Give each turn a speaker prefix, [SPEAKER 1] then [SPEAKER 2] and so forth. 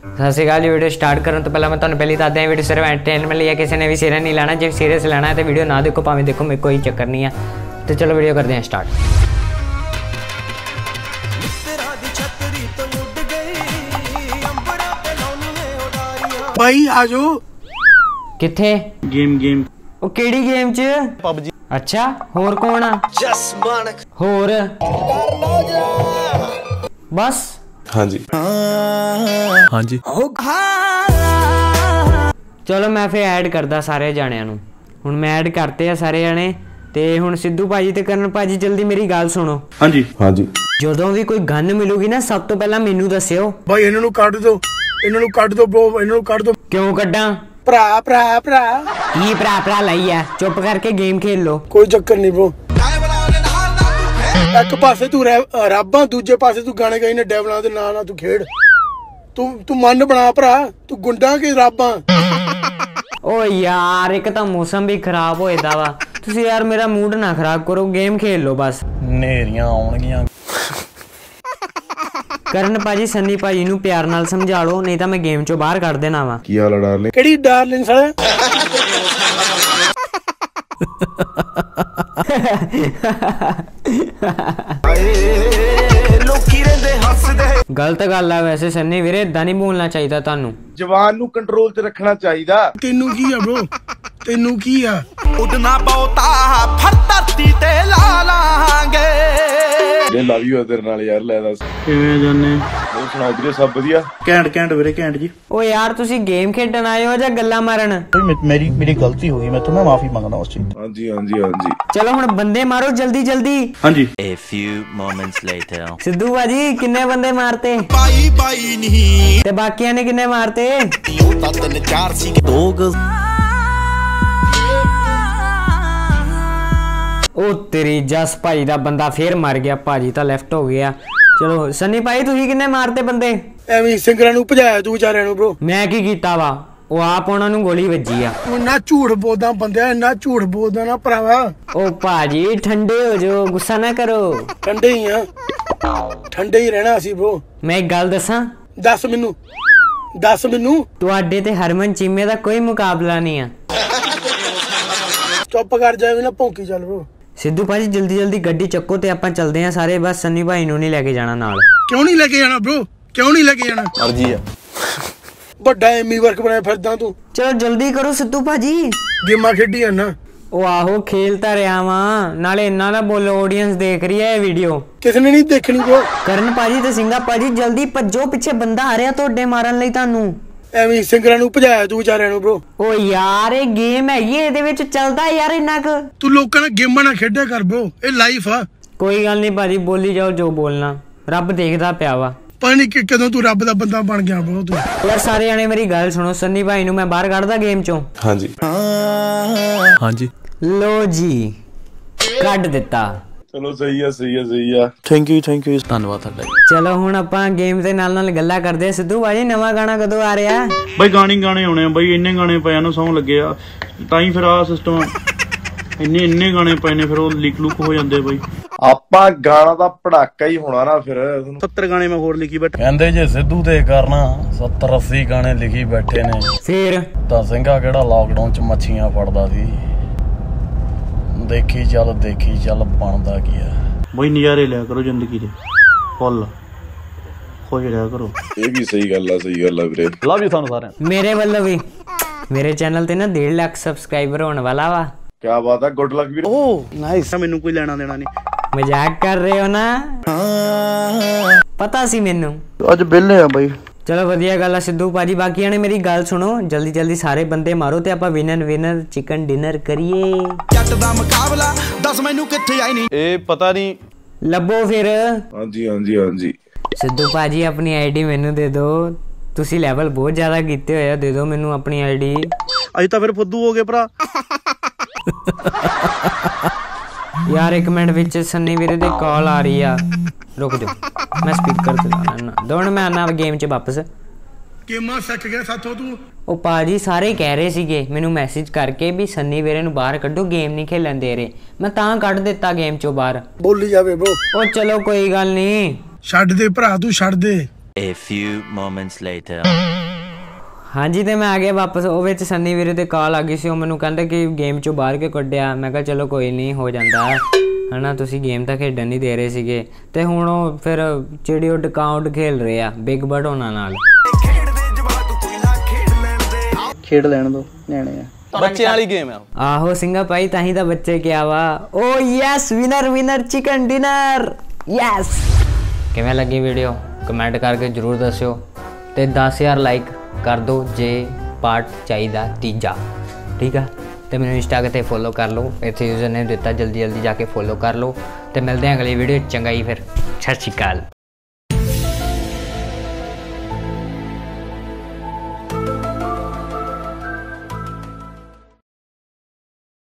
[SPEAKER 1] सत श्री अकाल। Video start करने तो पहले मैं तुम्हें पहले दस दें, वीडियो सिर्फ एंटरटेनमेंट लिए, किसी ने भी सीरियस नहीं लाना। जो सीरियस लाना है तो वीडियो ना देखो, भावें देखो, मेरे कोई चक्कर नहीं है। तो चलो वीडियो करते हैं स्टार्ट।
[SPEAKER 2] भाई आजो
[SPEAKER 1] किथे
[SPEAKER 2] गेम गेम
[SPEAKER 1] ओ केड़ी गेम च
[SPEAKER 2] पबजी।
[SPEAKER 1] अच्छा होर कौन आ? होर बस।
[SPEAKER 3] हाँ जी हाँ जी।
[SPEAKER 1] चलो मैं फिर ऐड करदा सारे जाणिਆਂ ਨੂੰ। ਹੁਣ मैं ऐड करते ਆ ਸਾਰੇ ਜਾਣੇ ਤੇ ਹੁਣ ਸਿੱਧੂ ਭਾਜੀ ਤੇ ਕਰਨ ਭਾਜੀ ਜਲਦੀ ਮੇਰੀ ਗੱਲ ਸੁਣੋ।
[SPEAKER 2] हाँ जी
[SPEAKER 3] हाँ जी।
[SPEAKER 1] ਜਦੋਂ ਵੀ ਕੋਈ ਗਨ ਮਿਲੂਗੀ ਨਾ ਸਭ ਤੋਂ ਪਹਿਲਾਂ ਮੈਨੂੰ ਦੱਸਿਓ।
[SPEAKER 2] भाई ਇਹਨਾਂ ਨੂੰ ਕੱਢ ਦੋ, ਇਹਨਾਂ ਨੂੰ ਕੱਢ ਦੋ ਬ్రో, ਇਹਨਾਂ ਨੂੰ ਕੱਢ ਦੋ।
[SPEAKER 1] ਕਿਉਂ ਕੱਢਾਂ?
[SPEAKER 2] ਭਰਾ ਭਰਾ ਭਰਾ
[SPEAKER 1] ਕੀ ਭਰਾ ਲਈ ਆ? ਚੁੱਪ ਕਰਕੇ ਗੇਮ ਖੇਲ ਲੋ।
[SPEAKER 2] ਕੋਈ ਚੱਕਰ ਨਹੀਂ ਬ్రో। ਇੱਕ ਪਾਸੇ ਤੂੰ ਰੱਬਾਂ, ਦੂਜੇ ਪਾਸੇ ਤੂੰ ਗਾਣੇ ਗਾਈ ਨੇ ਡੈਵਲਾਂ ਦੇ ਨਾਂ ਨਾਲ। ਤੂੰ ਖੇਡ, ਤੂੰ ਮਨ ਬਣਾ ਭਰਾ। ਤੂੰ ਗੁੰਡਾ ਕਿ ਰੱਬਾਂ?
[SPEAKER 1] ਓ ਯਾਰ ਇੱਕ ਤਾਂ ਮੌਸਮ ਵੀ ਖਰਾਬ ਹੋਏਦਾ ਵਾ। ਤੁਸੀਂ ਯਾਰ ਮੇਰਾ ਮੂਡ ਨਾ ਖਰਾਬ ਕਰੋ, ਗੇਮ ਖੇਲ ਲੋ ਬਸ।
[SPEAKER 2] ਨੇਰੀਆਂ ਆਉਣਗੀਆਂ।
[SPEAKER 1] ਕਰਨ ਭਾਜੀ ਸੰਨੀ ਭਾਜੀ ਨੂੰ ਪਿਆਰ ਨਾਲ ਸਮਝਾ ਲਓ, ਨਹੀਂ ਤਾਂ ਮੈਂ ਗੇਮ ਚੋਂ ਬਾਹਰ ਕੱਢ ਦੇਣਾ ਵਾ।
[SPEAKER 3] ਕੀ ਹਾਲ ਆ ਡਾਰਲਿੰਗ?
[SPEAKER 2] ਕਿਹੜੀ ਡਾਰਲਿੰਗ ਸਾਲੇ? गलत गल है वैसे सन्नी वीरे, इदा नहीं बोलना चाहिए थानू।
[SPEAKER 3] जवान नू कंट्रोल च रखना चाहिए।
[SPEAKER 2] तेनू की है ब्रो? तेनू की है?
[SPEAKER 4] उड़ना बहुता फर धरती ते ला लांगे।
[SPEAKER 3] ये लव यू तेरे नाल यार। ले दस
[SPEAKER 2] किवें जाने?
[SPEAKER 3] और सुनाओ ਵੀਰੇ ਸਭ ਵਧੀਆ?
[SPEAKER 2] ਘੈਂਟ ਘੈਂਟ ਵੀਰੇ ਘੈਂਟ ਜੀ।
[SPEAKER 1] ओ यार तुसी गेम खेडन आए हो ਜਾਂ ਗੱਲਾਂ ਮਾਰਨ?
[SPEAKER 2] मेरी गलती हो गई, मैं तुम्हें माफी मांगता हूं उस चीज।
[SPEAKER 3] हाँ जी हाँ जी हाँ जी।
[SPEAKER 1] चलो हुण बंदे मारो जल्दी जल्दी।
[SPEAKER 2] हाँ जी।
[SPEAKER 4] A few moments later।
[SPEAKER 1] Sidhu भाजी किन्ने बंदे मारते
[SPEAKER 4] बाई बाई नहीं
[SPEAKER 1] ते बाकियां ने किन्ने मारते?
[SPEAKER 4] होता तीन चार सी दो गज।
[SPEAKER 1] ओ तेरी जस भाई दा बंदा फिर मर गया, भाजी ਤਾਂ ਲੈਫਟ ਹੋ ਗਿਆ। ਚਲੋ ਸੰਨੀ ਭਾਈ ਤੁਸੀਂ ਕਿੰਨੇ ਮਾਰਤੇ ਬੰਦੇ?
[SPEAKER 2] ਐਵੇਂ ਸਿੰਗਰਾਂ ਨੂੰ ਭਜਾਇਆ ਤੂੰ ਵਿਚਾਰਿਆਂ ਨੂੰ ਬ్రో।
[SPEAKER 1] ਮੈਂ ਕੀ ਕੀਤਾ ਵਾ? ਉਹ ਆਪ ਉਹਨਾਂ ਨੂੰ ਗੋਲੀ ਵੱਜੀ ਆ।
[SPEAKER 2] ਇੰਨਾ ਝੂਠ ਬੋਲਦਾ ਬੰਦਿਆ, ਇੰਨਾ ਝੂਠ ਬੋਲਦਾ ਨਾ ਭਰਾਵਾ।
[SPEAKER 1] ओ ਭਾਜੀ ਠੰਡੇ ਹੋ ਜਾਓ, ਗੁੱਸਾ ਨਾ ਕਰੋ।
[SPEAKER 2] ਠੰਡੇ ਹੀ ਆ, ਠੰਡੇ ਹੀ ਰਹਿਣਾ ਅਸੀਂ ਬ్రో।
[SPEAKER 1] ਮੈਂ ਇੱਕ ਗੱਲ ਦੱਸਾਂ,
[SPEAKER 2] ਦੱਸ ਮੈਨੂੰ।
[SPEAKER 1] ਤੁਹਾਡੇ ਤੇ ਹਰਮਨ ਚੀਮੇ ਦਾ ਕੋਈ ਮੁਕਾਬਲਾ ਨਹੀਂ ਆ।
[SPEAKER 2] ਚੁੱਪ ਕਰ ਜਾਵੇ ਨਾ, ਭੌਂਕੀ ਚੱਲ ਬ్రో।
[SPEAKER 1] ਸਿੱਧੂ ਭਾਜੀ ਜਲਦੀ ਜਲਦੀ ਗੱਡੀ ਚੱਕੋ ਤੇ ਆਪਾਂ ਚੱਲਦੇ ਆਂ ਸਾਰੇ। ਬਸ ਸੰਨੀ ਭਾਈ ਨੂੰ ਨਹੀਂ ਲੈ ਕੇ ਜਾਣਾ ਨਾਲ।
[SPEAKER 2] ਕਿਉਂ ਨਹੀਂ ਲੈ ਕੇ ਜਾਣਾ ਬ్రో? ਕਿਉਂ ਨਹੀਂ ਲੈ ਕੇ ਜਾਣਾ?
[SPEAKER 3] ਮਰਜੀ ਆ।
[SPEAKER 2] ਵੱਡਾ ਐਮੀ ਵਰਕ ਬਣਾਇਆ ਫਿਰਦਾ ਤੂੰ।
[SPEAKER 1] ਚਲੋ ਜਲਦੀ ਕਰੋ ਸਿੱਧੂ ਭਾਜੀ।
[SPEAKER 2] ਗੇਮਾਂ ਖੇਡੀ ਨਾ।
[SPEAKER 1] ਉਹ ਆਹੋ ਖੇਲ ਤਾਂ ਰਿਹਾ ਵਾਂ, ਨਾਲੇ ਇੰਨਾ ਨਾ ਬੋਲੋ, ਆਡੀਅנס ਦੇਖ ਰਹੀ ਹੈ ਇਹ ਵੀਡੀਓ।
[SPEAKER 2] ਕਿਸੇ ਨੇ ਨਹੀਂ ਦੇਖਣੀ ਬ్రో।
[SPEAKER 1] ਕਰਨ ਭਾਜੀ ਤੇ ਸਿੰਘਾ ਭਾਜੀ ਜਲਦੀ ਭੱਜੋ, ਪਿੱਛੇ ਬੰਦਾ ਆ ਰਿਹਾ ਤੁਹਾਡੇ ਮਾਰਨ ਲਈ ਤੁਹਾਨੂੰ।
[SPEAKER 2] ਐਵੇਂ ਸਿੰਗਰਾਂ ਨੂੰ ਭਜਾਇਆ ਤੂੰ ਵਿਚਾਰਿਆਂ ਨੂੰ ਬ్రో।
[SPEAKER 1] ਓ ਯਾਰ ਇਹ ਗੇਮ ਹੈਗੀ, ਇਹਦੇ ਵਿੱਚ ਚੱਲਦਾ ਯਾਰ ਇੰਨਾ ਕੁ।
[SPEAKER 2] ਤੂੰ ਲੋਕਾਂ ਨਾਲ ਗੇਮਾਂ ਨਾ ਖੇਡਿਆ ਕਰ ਬ్రో, ਇਹ ਲਾਈਫ ਆ।
[SPEAKER 1] ਕੋਈ ਗੱਲ ਨਹੀਂ ਭਾਜੀ, ਬੋਲੀ ਜਾਓ ਜੋ ਬੋਲਣਾ, ਰੱਬ ਦੇਖਦਾ ਪਿਆ ਵਾ।
[SPEAKER 2] ਪਤਾ ਨਹੀਂ ਕਿ ਕਦੋਂ ਤੂੰ ਰੱਬ ਦਾ ਬੰਦਾ ਬਣ ਗਿਆ ਬ్రో ਤੂੰ।
[SPEAKER 1] ਯਾਰ ਸਾਰੇ ਜਾਣੇ ਮੇਰੀ ਗੱਲ ਸੁਣੋ, ਸੰਨੀ ਭਾਈ ਨੂੰ ਮੈਂ ਬਾਹਰ ਕੱਢਦਾ ਗੇਮ ਚੋਂ।
[SPEAKER 3] हाँ जी हाँ जी।
[SPEAKER 1] ਲੋ ਜੀ ਕੱਢ ਦਿੱਤਾ।
[SPEAKER 3] चलो सही है सही है सही है।
[SPEAKER 2] ਥੈਂਕ ਯੂ
[SPEAKER 3] धन्यवाद ਤੁਹਾਡਾ।
[SPEAKER 1] ਚਲੋ ਹੁਣ ਆਪਾਂ ਗੇਮ ਦੇ ਨਾਲ ਗੱਲਾਂ ਕਰਦੇ ਆ। ਸਿੱਧੂ ਭਾਜੀ ਨਵਾਂ ਗਾਣਾ ਕਦੋਂ ਆ ਰਿਹਾ?
[SPEAKER 5] ਬਾਈ ਗਾਣੇ ਆਉਣੇ ਆ ਬਾਈ, ਇੰਨੇ ਗਾਣੇ ਪਏ ਨੂੰ ਸੌਂਗ ਲੱਗੇ ਆ ਤਾਂ ਹੀ ਫਿਰ ਆ ਸਿਸਟਮ। ਇੰਨੇ ਗਾਣੇ ਪਏ ਨੇ, ਫਿਰ ਉਹ ਲੀਕ ਲੁਕ ਹੋ ਜਾਂਦੇ ਬਾਈ।
[SPEAKER 3] ਆਪਾਂ ਗਾਣਾ ਦਾ ਪੜਾਕਾ ਹੀ ਹੋਣਾ ਨਾ ਫਿਰ।
[SPEAKER 5] 70 ਗਾਣੇ ਮੈਂ ਹੋਰ ਲਿਖੀ ਬੈਠਾ।
[SPEAKER 6] ਕਹਿੰਦੇ ਜੇ ਸਿੱਧੂ ਤੇ ਕਰਨਾ 70-80 ਗਾਣੇ ਲਿਖੀ ਬੈਠੇ ਨੇ,
[SPEAKER 1] ਫਿਰ
[SPEAKER 6] ਤਾਂ ਸਿੰਘਾ ਕਿਹੜਾ ਲਾਕਡਾਊਨ ਚ ਮੱਛੀਆਂ ਫੜਦਾ ਸੀ। ਦੇਖੀ ਚੱਲ ਬਣਦਾ ਕੀ ਆ।
[SPEAKER 5] ਬਾਈ ਨਜ਼ਾਰੇ ਲਿਆ ਕਰੋ ਜ਼ਿੰਦਗੀ ਦੇ, ਫੁੱਲ ਖੁਸ਼ ਰਿਹਾ ਕਰੋ।
[SPEAKER 3] ਇਹ ਵੀ ਸਹੀ ਗੱਲ ਆ ਵੀਰੇ।
[SPEAKER 6] ਲਵ ਯੂ ਤੁਹਾਨੂੰ ਸਾਰਿਆਂ।
[SPEAKER 1] ਮੇਰੇ ਵੱਲੋਂ ਵੀ ਮੇਰੇ ਚੈਨਲ ਤੇ ਨਾ 1.5 ਲੱਖ ਸਬਸਕ੍ਰਾਈਬਰ ਹੋਣ ਵਾਲਾ ਵਾ।
[SPEAKER 3] क्या बात है, गुड लक ਵੀਰੇ।
[SPEAKER 5] Oh nice. ਮੈਨੂੰ ਕੋਈ ਲੈਣਾ ਦੇਣਾ ਨਹੀਂ।
[SPEAKER 1] ਮਜ਼ਾਕ ਕਰ ਰਹੇ ਹੋ ਨਾ? ਪਤਾ ਸੀ ਮੈਨੂੰ।
[SPEAKER 5] ਅੱਜ ਬਿੱਲੇ ਆ ਬਾਈ।
[SPEAKER 1] ਚਲੋ ਵਧੀਆ ਗੱਲ ਆ ਸਿੱਧੂ ਭਾਜੀ। ਬਾਕੀਆਂ ਨੇ ਮੇਰੀ ਗੱਲ ਸੁਣੋ, ਜਲਦੀ ਜਲਦੀ ਸਾਰੇ ਬੰਦੇ ਮਾਰੋ ਤੇ ਆਪਾਂ ਵਿਨਰ ਚਿਕਨ ਡਿਨਰ ਕਰੀਏ।
[SPEAKER 4] ਜੱਟ ਦਾ ਮੁਕਾਬਲਾ ਦੱਸ ਮੈਨੂੰ ਕਿੱਥੇ ਆਈ ਨਹੀਂ।
[SPEAKER 6] ਇਹ ਪਤਾ ਨਹੀਂ
[SPEAKER 1] ਲੱਭੋ ਫਿਰ।
[SPEAKER 3] हाँ जी हाँ जी हाँ जी।
[SPEAKER 1] ਸਿੱਧੂ ਭਾਜੀ ਆਪਣੀ ਆਈਡੀ ਮੈਨੂੰ ਦੇ ਦਿਓ, ਤੁਸੀਂ ਲੈਵਲ ਬਹੁਤ ਜ਼ਿਆਦਾ ਕੀਤੇ ਹੋਏ ਆ, ਦੇ ਦਿਓ ਮੈਨੂੰ ਆਪਣੀ ਆਈਡੀ।
[SPEAKER 5] ਅੱਜ ਤਾਂ ਫਿਰ ਫੁੱਦੂ ਹੋ ਗਏ ਭਰਾ।
[SPEAKER 1] ਯਾਰ ਇੱਕ ਮਿੰਟ ਵਿੱਚ ਸੰਨੀ ਵੀਰੇ ਦੀ ਕਾਲ ਆ ਰਹੀ ਆ, ਰੁਕ ਜਾਓ ਮੈਂ ਸਪੀਕਰ ਤੇ ਲਾਣਾ। ਦੋਣ ਮੈਂ ਆਣਾ ਗੇਮ 'ਚ ਵਾਪਸ।
[SPEAKER 2] ਗੇਮਾਂ ਸਿੱਖ ਗਿਆ ਸਾਥੋਂ ਤੂੰ।
[SPEAKER 1] ਉਹ ਭਾਜੀ ਸਾਰੇ ਕਹਿ ਰਹੇ ਸੀਗੇ ਮੈਨੂੰ ਮੈਸੇਜ ਕਰਕੇ ਵੀ ਸੰਨੀ ਵੀਰੇ ਨੂੰ ਬਾਹਰ ਕੱਢੋ, ਗੇਮ ਨਹੀਂ ਖੇਲਣ ਦੇ ਰਹੇ। ਮੈਂ ਤਾਂ ਕੱਢ ਦਿੱਤਾ ਗੇਮ 'ਚੋਂ ਬਾਹਰ।
[SPEAKER 2] ਬੋਲੀ ਜਾਵੇ ਬ్రో।
[SPEAKER 1] ਉਹ ਚਲੋ ਕੋਈ ਗੱਲ ਨਹੀਂ।
[SPEAKER 2] ਛੱਡ ਦੇ ਭਰਾ, ਤੂੰ ਛੱਡ ਦੇ।
[SPEAKER 7] A few moments later.
[SPEAKER 1] ਹਾਂਜੀ ਤੇ ਮੈਂ ਆ ਗਿਆ ਵਾਪਸ। ਉਹ ਵਿੱਚ ਸੰਨੀ ਵੀਰੇ ਤੇ ਕਾਲ ਆ ਗਈ ਸੀ। ਉਹ ਮੈਨੂੰ ਕਹਿੰਦੇ ਕਿ ਗੇਮ ਚੋਂ ਬਾਹਰ ਕੇ ਕੱਢਿਆ। ਮੈਂ ਕਿਹਾ ਚਲੋ ਕੋਈ ਨਹੀਂ, ਹੋ ਜਾਂਦਾ ਹੈ ਨਾ, ਤੁਸੀਂ ਗੇਮ ਤਾਂ ਖੇਡਣ ਨਹੀਂ ਦੇ ਰਹੇ ਸੀਗੇ। ਤੇ ਹੁਣ ਉਹ ਫਿਰ ਚਿੜੀਓਡ ਕਾਊਂਟ ਖੇਲ ਰਹੇ ਆ ਬਿਗ ਬਰਡ ਉਹਨਾਂ ਨਾਲ।
[SPEAKER 8] ਖੇਡ ਲੈਣ ਦੋ, ਨਿਆਣੇ ਆ, ਬੱਚਿਆਂ ਵਾਲੀ ਗੇਮ ਆ।
[SPEAKER 1] ਆਹੋ ਸਿੰਘਾ ਭਾਈ, ਤਾਂ ਹੀ ਤਾਂ ਬੱਚੇ ਕਿਹਾ ਵਾ। Oh yes, winner winner chicken dinner, yes. ਕਿਵੇਂ ਲੱਗੀ ਵੀਡੀਓ ਕਮੈਂਟ ਕਰਕੇ ਜ਼ਰੂਰ ਦੱਸਿਓ ਤੇ 10,000 ਲਾਈਕ ਕਰ ਦਿਓ ਜੇ ਪਾਰਟ ਚਾਹੀਦਾ ਤੀਜਾ, ਠੀਕ ਆ। ਤੇ ਮੈਨੂੰ ਇੰਸਟਾ ਤੇ ਫੋਲੋ ਕਰ ਲਓ, ਇੱਥੇ ਯੂਜ਼ਰ ਨੇ ਦਿੱਤਾ, ਜਲਦੀ ਜਲਦੀ ਜਾ ਕੇ ਫੋਲੋ ਕਰ ਲਓ। ਤੇ ਮਿਲਦੇ ਹਾਂ ਅਗਲੀ ਵੀਡੀਓ। ਚੰਗਾ ਹੀ ਫਿਰ, ਸਤਿ ਸ਼੍ਰੀ ਅਕਾਲ।